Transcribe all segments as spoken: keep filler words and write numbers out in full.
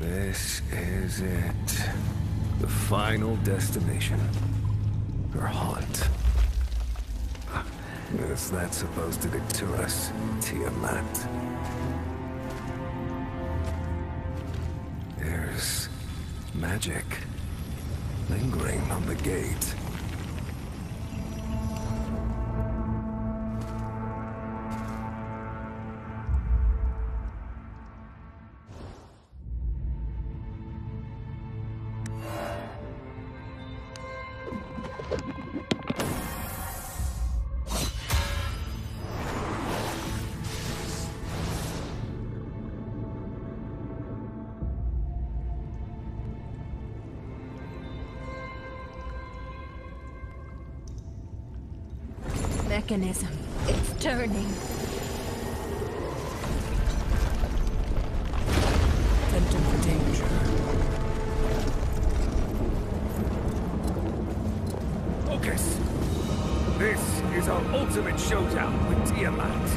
This is it. The final destination. Her haunt. Is that supposed to deter us, Tiamat? There's magic lingering on the gate. Mechanism. It's turning. Tempted for danger. Focus! This is our ultimate showdown with Tiamat.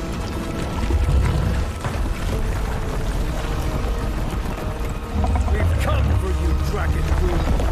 We've come for you, Dragon Queen.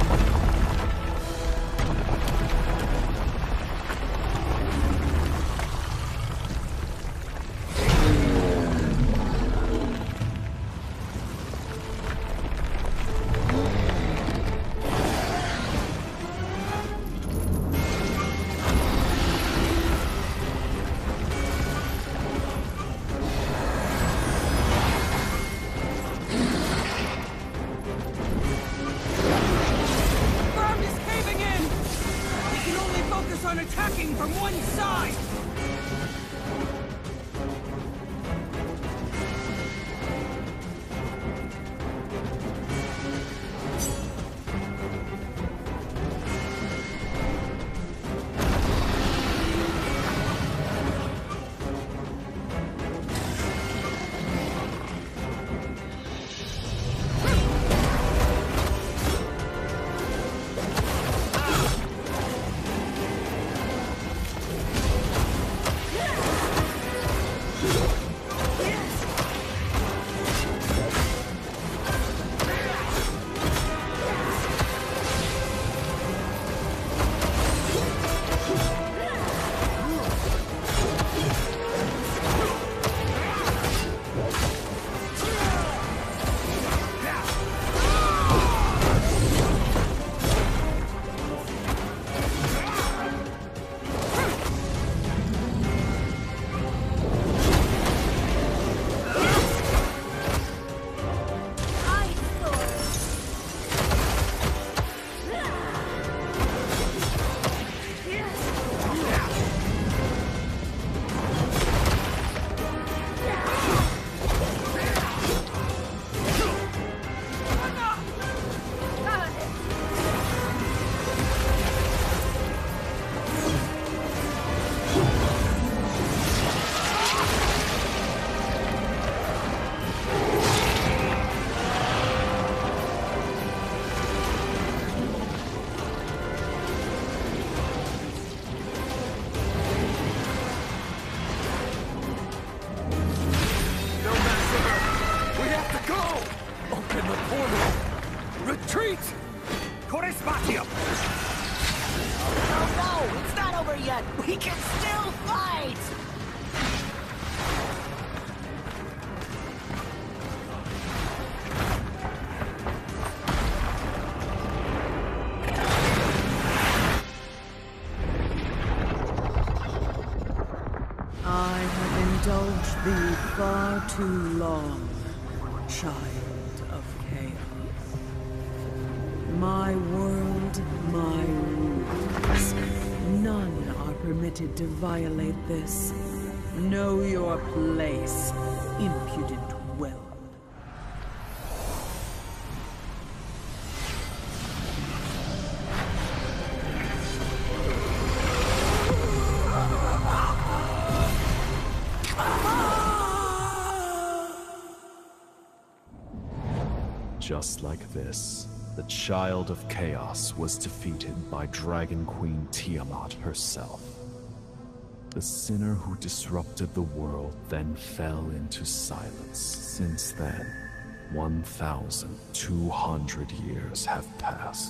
on attacking from one side! Retreat! Correspatio! Oh no, it's not over yet! We can still fight! I have indulged thee far too long, child of chaos. My world, my rules. None are permitted to violate this. Know your place, impudent whelp. Just like this, the Child of Chaos was defeated by Dragon Queen Tiamat herself. The sinner who disrupted the world then fell into silence. Since then, one thousand two hundred years have passed.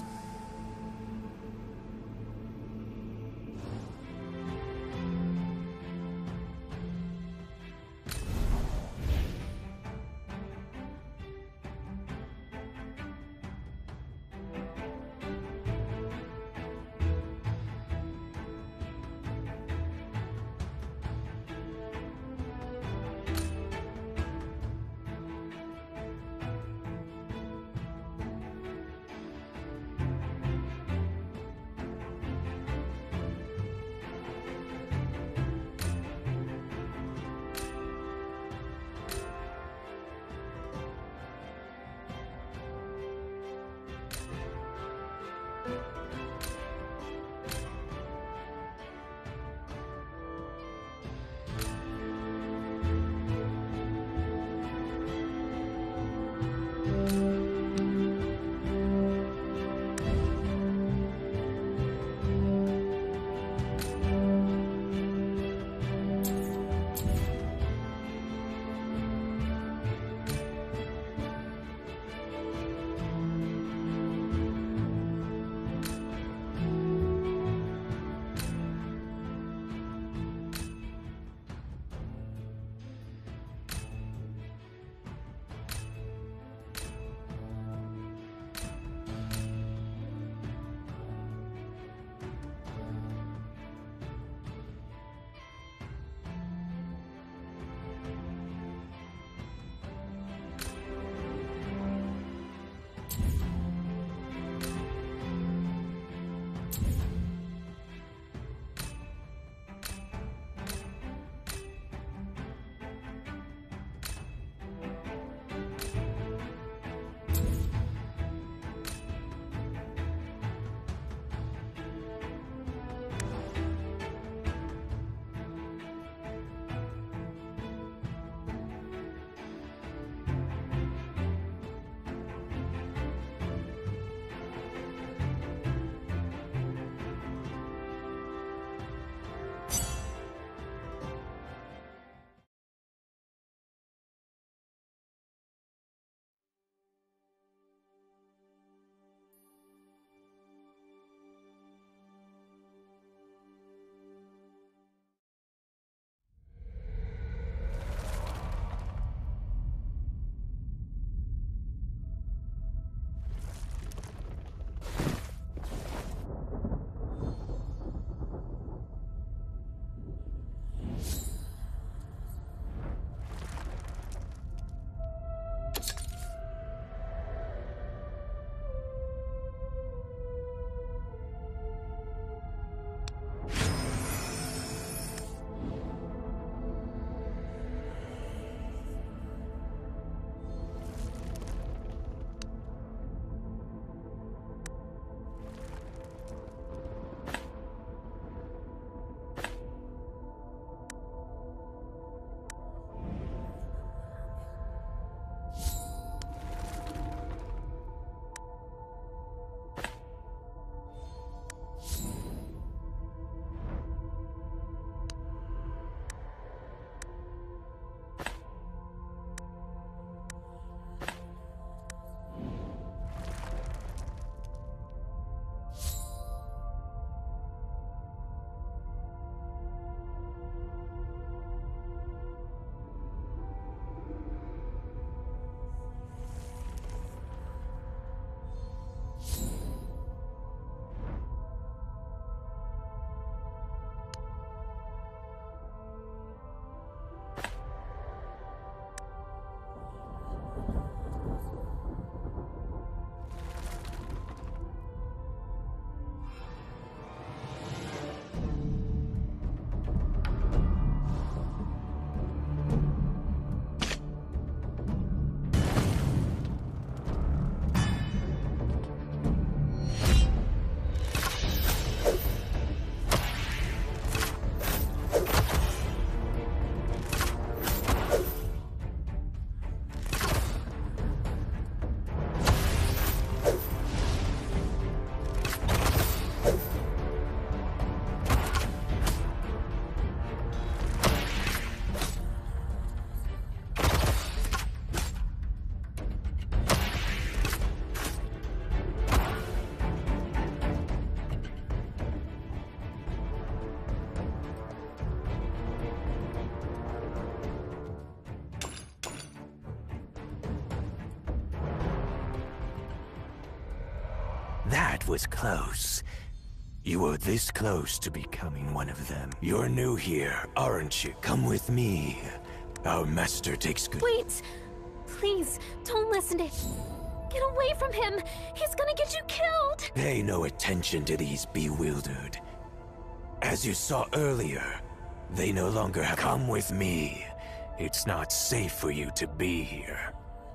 That was close. You were this close to becoming one of them. You're new here, aren't you? Come with me. Our master takes good- Wait! Please, don't listen to him. Get away from him! He's gonna get you killed! Pay no attention to these bewildered. As you saw earlier, they no longer have- Come with me. It's not safe for you to be here.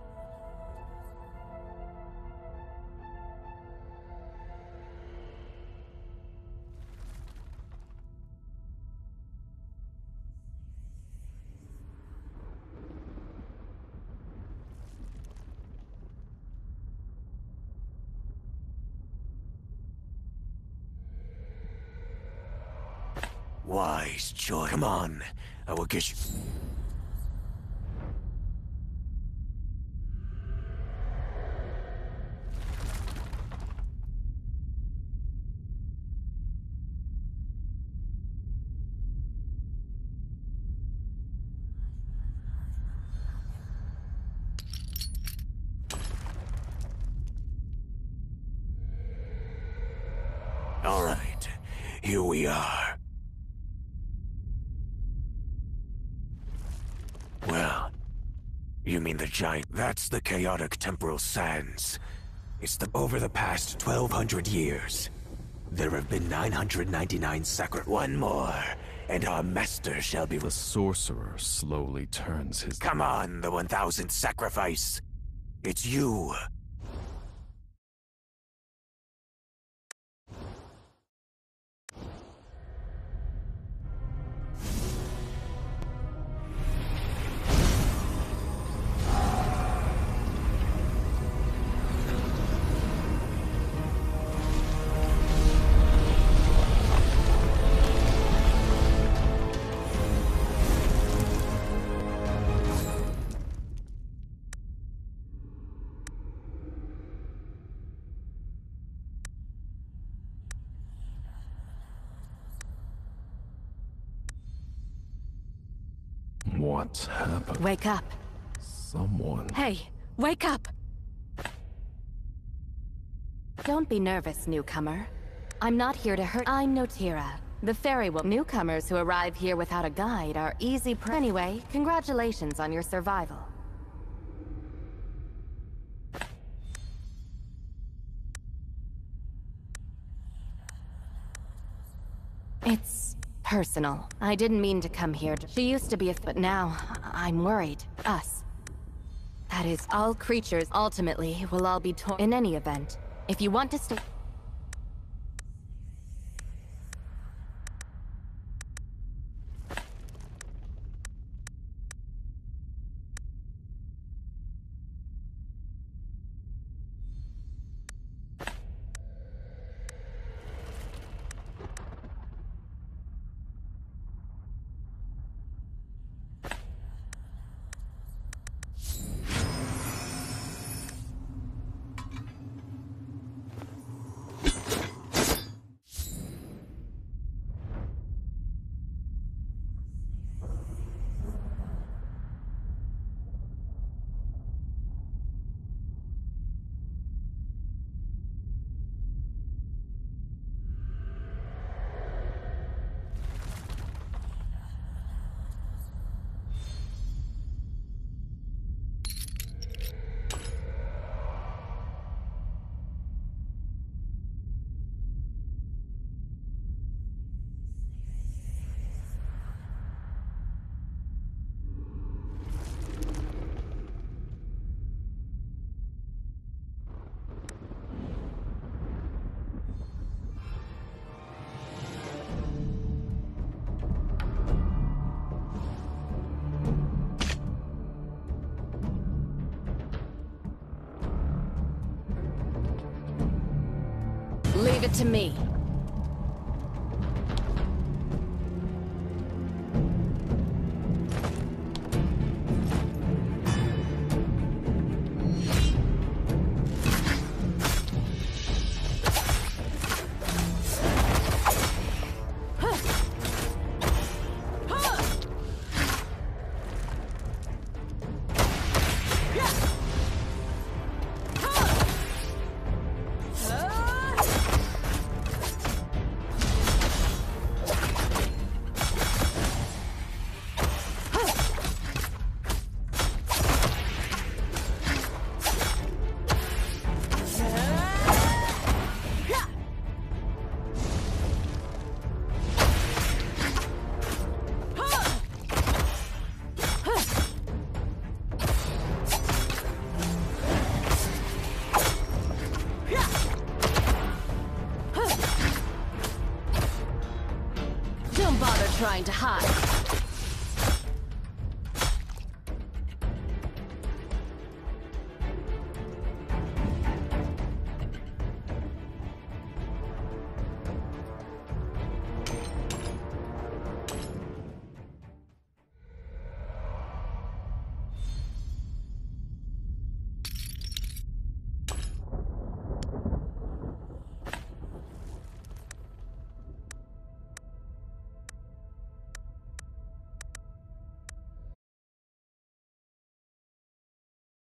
Wise choice. Come on, I will get you. All right, here we are. Well, you mean the giant? That's the chaotic temporal sands. It's the over the past twelve hundred years. There have been nine hundred ninety-nine sacri- One more, and our master shall be- The sorcerer slowly turns his- Come on, the one thousandth sacrifice. It's you. What happened? Wake up. Someone... Hey, wake up! Don't be nervous, newcomer. I'm not here to hurt- I'm Notira, the fairy woman. Newcomers who arrive here without a guide are easy pr- Anyway, congratulations on your survival. It's personal. I didn't mean to come here to- She used to be a- but now, I'm worried. Us. That is, all creatures ultimately will all be torn. In any event, if you want to stay- Leave it to me. Ah! trying to hide.